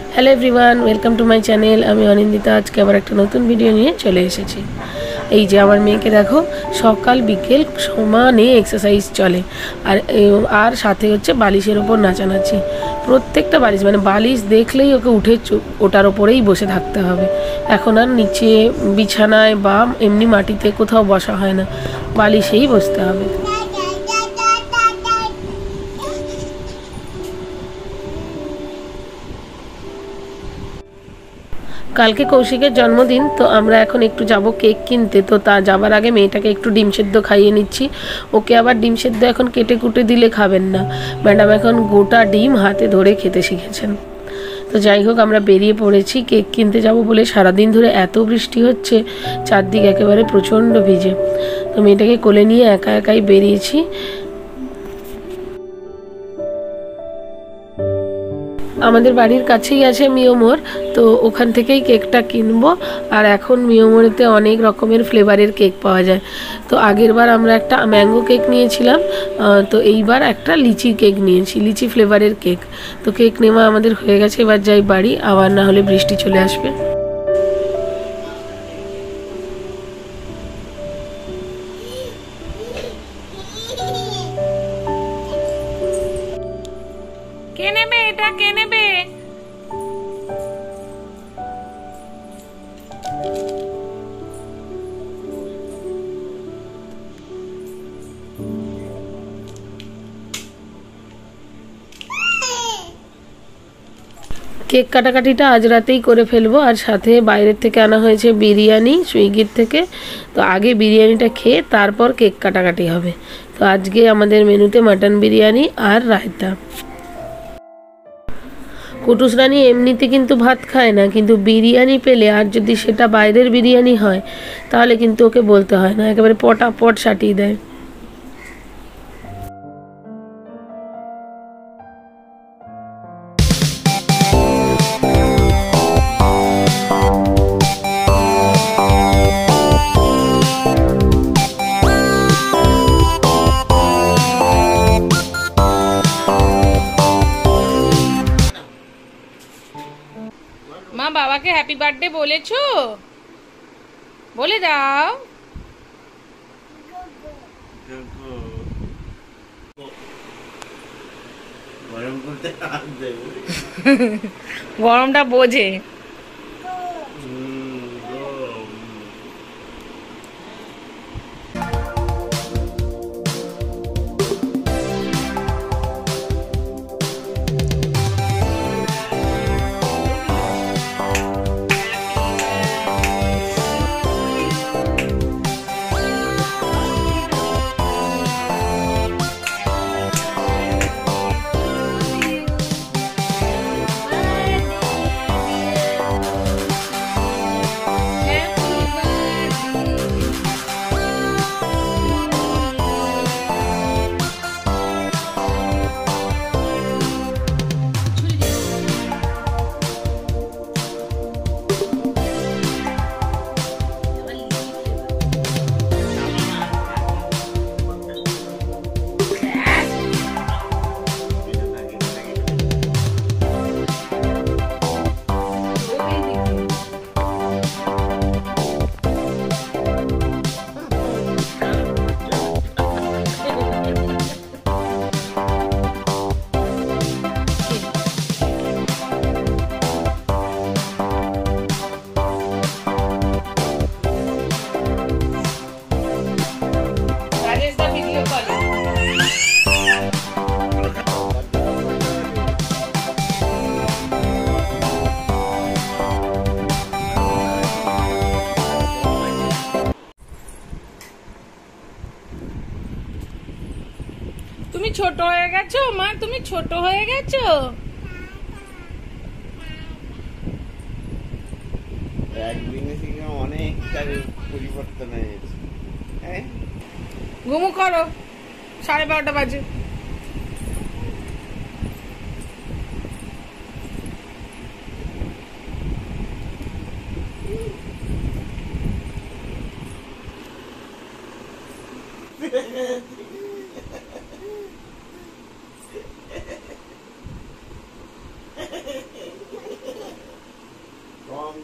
Hello everyone, welcome to my channel. আমি অনিন্দিতা। আজকে আবার একটা নতুন ভিডিও নিয়ে চলে এসেছি। এই যে আমার মেয়েকে দেখো, সকাল বিকেল সমানে এক্সারসাইজ চলে। আর সাথে হচ্ছে বালিশের ওপর নাচানাচি। প্রত্যেকটা বালিশ, মানে বালিশ দেখলেই ওকে উঠে ওটার ওপরেই বসে থাকতে হবে। এখন আর নিচে বিছানায় বা এমনি মাটিতে কোথাও বসা হয় না, বালিশেই বসতে হবে। কালকে কৌশিকের জন্মদিন, তো আমরা এখন একটু যাব কেক কিনতে। তো তা যাবার আগে মেয়েটাকে একটু ডিম সেদ্ধ খাইয়ে নিচ্ছি। ওকে আবার ডিম সেদ্ধ এখন কেটে কুটে দিলে খাবেন না, ম্যাডাম এখন গোটা ডিম হাতে ধরে খেতে শিখেছেন। তো যাই হোক, আমরা বেরিয়ে পড়েছি কেক কিনতে যাব বলে। সারাদিন ধরে এত বৃষ্টি হচ্ছে, চারদিক একেবারে প্রচণ্ড ভিজে। তো মেয়েটাকে কোলে নিয়ে একা একাই বেরিয়েছি। আমাদের বাড়ির কাছেই আছে মিওমোর, তো ওখান থেকেই কেকটা কিনবো। আর এখন মিওমোরেতে অনেক রকমের ফ্লেভারের কেক পাওয়া যায়। তো আগের বার আমরা একটা ম্যাঙ্গো কেক নিয়েছিলাম, তো এইবার একটা লিচি কেক নিয়েছি, লিচি ফ্লেভারের কেক। তো কেক নেওয়া আমাদের হয়ে গেছে, এবার যাই বাড়ি, আবার না হলে বৃষ্টি চলে আসবে। কে নেবে এটা, কে নেবে? কেক কাটাকাটিটা আজ রাতেই করে ফেলবো। আর সাথে বাইরের থেকে আনা হয়েছে বিরিয়ানি সুইগির থেকে। তো আগে বিরিয়ানিটা খেয়ে তারপর কেক কাটাকাটি হবে। তো আজকে আমাদের মেনুতে মাটন বিরিয়ানি আর রায়তা। কুটুস রানী এমনিতে কিন্তু ভাত খায় না, কিন্তু বিরিয়ানি পেলে, আর যদি সেটা বাইরের বিরিয়ানি হয়, তাহলে কিন্তু ওকে বলতে হয় না, একেবারে পটাপট সাটিয়ে দেয়। মা বাবাকে হ্যাপি বার্থডে বলেছো? বলে দাও। গরমটা বোঝে। তুমি ছোট হয়ে গেছো মা, তুমি ছোট হয়ে গেছো। একদিনে থেকে অনেকটা পরিবর্তন হয়েছে। ঘুমু করো, 12:30 বাজে।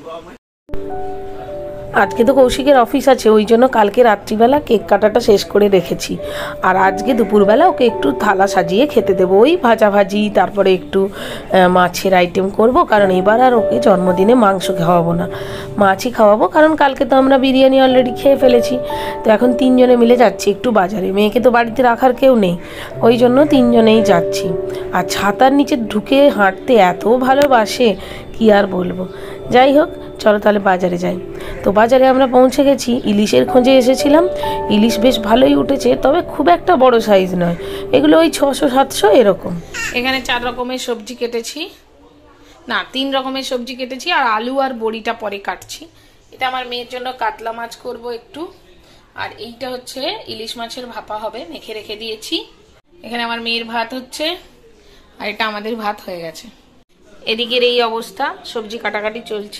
আজকে তো কৌশিকের অফিস আছে, ওই জন্য কালকে রাত্রিবেলা কেক কাটাটা শেষ করে রেখেছি। আর আজকে দুপুরবেলা ওকে একটু থালা সাজিয়ে খেতে দেবো, ওই ভাজাভাজি, তারপরে একটু মাছের আইটেম করব, কারণ এবার আর ওকে জন্মদিনে মাংস খাওয়াবো না, মাছই খাওয়াবো। কারণ কালকে তো আমরা বিরিয়ানি অলরেডি খেয়ে ফেলেছি। তো এখন তিনজনে মিলে যাচ্ছি একটু বাজারে, মেয়েকে তো বাড়িতে রাখার কেউ নেই, ওই জন্য তিনজনেই যাচ্ছি। আর ছাতার নিচে ঢুকে হাঁটতে এত ভালোবাসে, কি আর বলবো। যাই হোক, চলো তাহলে বাজারে যাই। তো বাজারে আমরা পৌঁছে গেছি, ইলিশের খোঁজে এসেছিলাম। ইলিশ বেশ ভালোই উঠেছে, তবে খুব একটা বড় সাইজ নয়, এগুলো ওই 600-700 এরকম। এখানে 4 রকমের সবজি কেটেছি, না 3 রকমের সবজি কেটেছি, আর আলু আর বড়িটা পরে কাটছি। এটা আমার মেয়ের জন্য কাতলা মাছ করব একটু, আর এইটা হচ্ছে ইলিশ মাছের ভাপা হবে, মেখে রেখে দিয়েছি। এখানে আমার মেয়ের ভাত হচ্ছে, আর এটা আমাদের ভাত হয়ে গেছে। এদিকের এই অবস্থা, সবজি কাটাকাটি চলছে।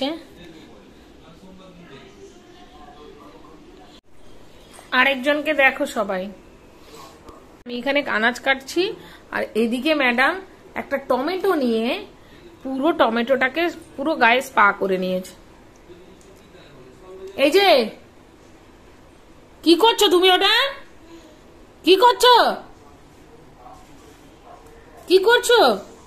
আরেকজনকে দেখো সবাই, আমি এখানে আনাজ কাটছি, আর এদিকে ম্যাডাম একটা টমেটো নিয়ে পুরো টমেটোটাকে পুরো গায়ে স্পা করে নিয়েছে। এই যে কি করছো তুমি, ওটা কি করছো, কি করছো?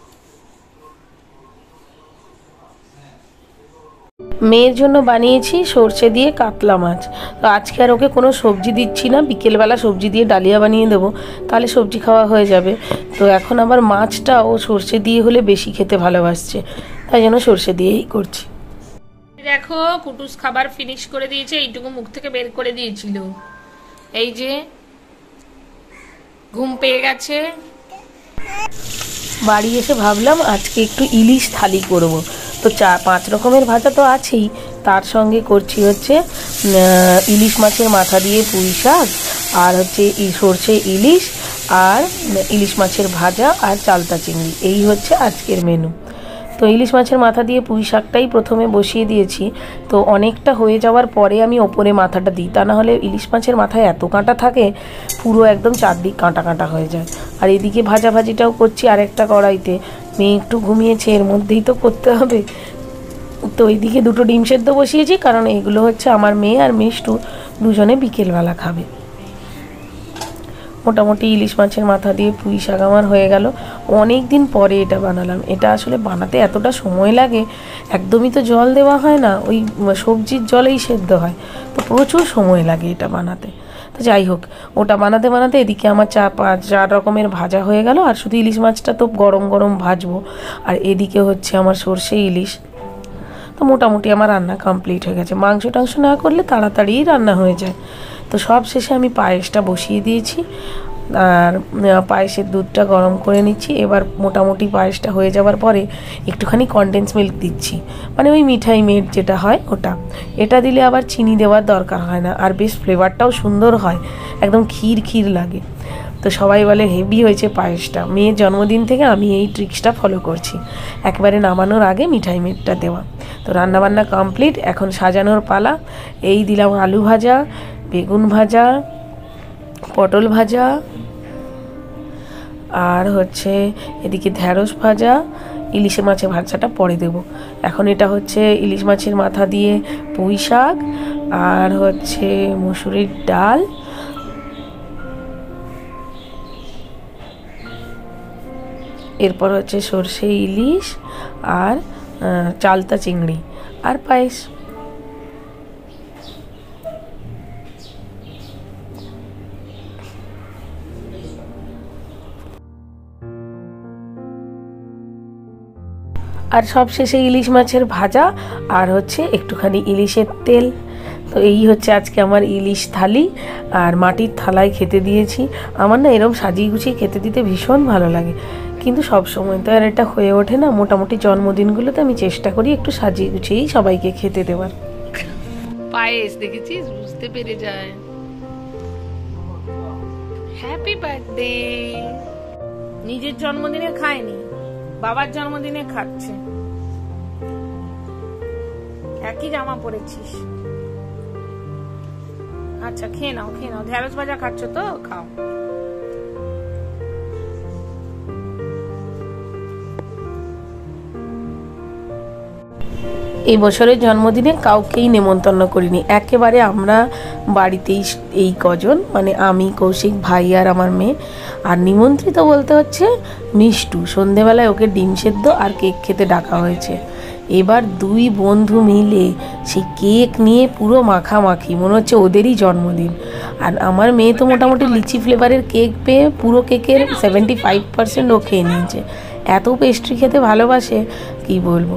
মেয়ের জন্য বানিয়েছি সর্ষে দিয়ে কাতলা মাছ। তো আজকে আর ওকে কোনো সবজি দিচ্ছি না, বিকেলবেলা সবজি দিয়ে ডালিয়া বানিয়ে দেবো, তাহলে সবজি খাওয়া হয়ে যাবে। তো এখন আবার মাছটা ও সর্ষে দিয়ে হলে বেশি খেতে ভালোবাসছে, তাই জন্য সর্ষে দিয়েই করছি। দেখো কুটুস খাবার ফিনিশ করে দিয়েছে, এইটুকু মুখ থেকে বের করে দিয়েছিল। এই যে ঘুম পেয়ে গেছে। বাড়ি এসে ভাবলাম আজকে একটু ইলিশ থালি করব। তো 4-5 রকমের ভাজা তো আছেই, তার সঙ্গে করছি হচ্ছে ইলিশ মাছের মাথা দিয়ে পুঁই শাক, আর হচ্ছে সর্ষে ইলিশ, আর ইলিশ মাছের ভাজা, আর চালতা চিংড়ি। এই হচ্ছে আজকের মেনু। তো ইলিশ মাছের মাথা দিয়ে পুঁই শাকটাই প্রথমে বসিয়ে দিয়েছি। তো অনেকটা হয়ে যাওয়ার পরে আমি ওপরে মাথাটা দিই, তা নাহলে ইলিশ মাছের মাথায় এত কাঁটা থাকে, পুরো একদম চারদিক কাঁটা কাঁটা হয়ে যায়। আর এদিকে ভাজাভাজিটাও করছি আরেকটা কড়াইতে। মেয়ে একটু ঘুমিয়েছে, এর মধ্যেই তো করতে হবে। তো এইদিকে 2টো ডিম সেদ্ধ বসিয়েছি, কারণ এগুলো হচ্ছে আমার মেয়ে আর মিষ্টু দুজনে বিকেলবেলা খাবে। মোটামুটি ইলিশ মাছের মাথা দিয়ে পুঁই শাক আমার হয়ে গেল। অনেক দিন পরে এটা বানালাম। এটা আসলে বানাতে এতটা সময় লাগে, একদমই তো জল দেওয়া হয় না, ওই সবজির জলেই সেদ্ধ হয়, তো প্রচুর সময় লাগে এটা বানাতে। তো যাই হোক, ওটা বানাতে বানাতে এদিকে আমার 4 রকমের ভাজা হয়ে গেল, আর শুধু ইলিশ মাছটা তো গরম গরম ভাজবো। আর এদিকে হচ্ছে আমার সর্ষে ইলিশ। তো মোটামুটি আমার রান্না কমপ্লিট হয়ে গেছে। মাংস টাংস না করলে তাড়াতাড়ি রান্না হয়ে যায়। তো সব শেষে আমি পায়েসটা বসিয়ে দিয়েছি, আর পায়েসের দুধটা গরম করে নিচ্ছি। এবার মোটামুটি পায়েসটা হয়ে যাওয়ার পরে একটুখানি কনডেন্স মিল্ক দিচ্ছি, মানে ওই মিঠাই মেড যেটা হয় ওটা। এটা দিলে আবার চিনি দেওয়ার দরকার হয় না, আর বেশ ফ্লেভারটাও সুন্দর হয়, একদম ক্ষীর ক্ষীর লাগে। তো সবাই বলে হেভি হয়েছে পায়েসটা। মেয়ের জন্মদিন থেকে আমি এই ট্রিক্সটা ফলো করছি, একবারে নামানোর আগে মিঠাই মেডটা দেওয়া। তো রান্নাবান্না কমপ্লিট, এখন সাজানোর পালা। এই দিলাম আলু ভাজা, বেগুন ভাজা, পটল ভাজা, আর হচ্ছে এদিকে ঢ্যাঁড়স ভাজা। ইলিশ মাছের ভাজাটা পরে দেব। এখন এটা হচ্ছে ইলিশ মাছের মাথা দিয়ে পুঁই শাক, আর হচ্ছে মুসুরির ডাল, এরপর হচ্ছে সর্ষে ইলিশ, আর চালতা চিংড়ি, আর পায়েস। আর সব শেষে ইলিশ মাছের ভাজা, আর হচ্ছে একটুখানি ইলিশের তেল। তো এই হচ্ছে আজকে আমার ইলিশ থালি, আর মাটির থালায় খেতে দিয়েছি। আমার না এরকম সাজিয়ে গুছিয়ে খেতে দিতে ভীষণ ভালো লাগে, কিন্তু সব সময় তো আর এটা হয়ে ওঠে না। মোটামুটি জন্মদিনগুলোতে আমি চেষ্টা করি একটু সাজিয়ে গুছিয়েই সবাইকে খেতে দেওয়ার। পায়েস দেখেছিস, বুঝতে পেরে যায়। Happy birthday. নিজের জন্মদিনে খায়নি, বাবার জন্মদিনে খাচ্ছে। একই জামা পরেছিস। আচ্ছা খেয়ে নাও, খেয়ে নাও। ঢ্যাঁড়স ভাজা খাচ্ছ তো, খাও। এই বছরের জন্মদিনে কাউকেই নেমন্তন্ন করিনি, একেবারে আমরা বাড়িতেই এই কজন, মানে আমি, কৌশিক, ভাই আর আমার মেয়ে। আর নিমন্ত্রিত বলতে হচ্ছে মিষ্টু, সন্ধেবেলায় ওকে ডিম সেদ্ধ আর কেক খেতে ডাকা হয়েছে। এবার দুই বন্ধু মিলে সেই কেক নিয়ে পুরো মাখামাখি, মনে হচ্ছে ওদেরই জন্মদিন। আর আমার মেয়ে তো মোটামুটি লিচি ফ্লেভারের কেক পেয়ে পুরো কেকের 75% ও খেয়ে নিয়েছে। এত পেস্ট্রি খেতে ভালোবাসে কি বলবো।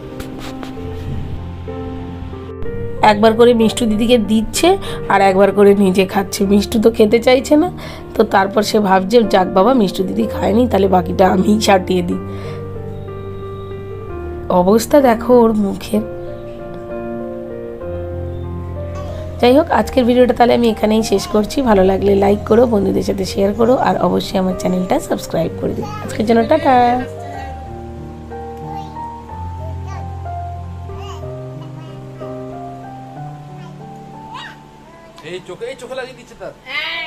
একবার করে মিষ্টু দিদিকে দিচ্ছে আর একবার করে নিজে খাচ্ছে। মিষ্টু তো খেতে চাইছে না, তো তারপর সে ভাবছে যাক বাবা মিষ্টু দিদি খায়নি, তাহলে বাকিটা আমিই সাটিয়ে দিই। অবস্থা দেখো ওর মুখের। যাই হোক, আজকের ভিডিওটা তাহলে আমি এখানেই শেষ করছি। ভালো লাগলে লাইক করো, বন্ধুদের সাথে শেয়ার করো, আর অবশ্যই আমার চ্যানেলটা সাবস্ক্রাইব করে দিও। আজকের জন্য টাটা। এই চোখে লাগিয়ে দিচ্ছে তার।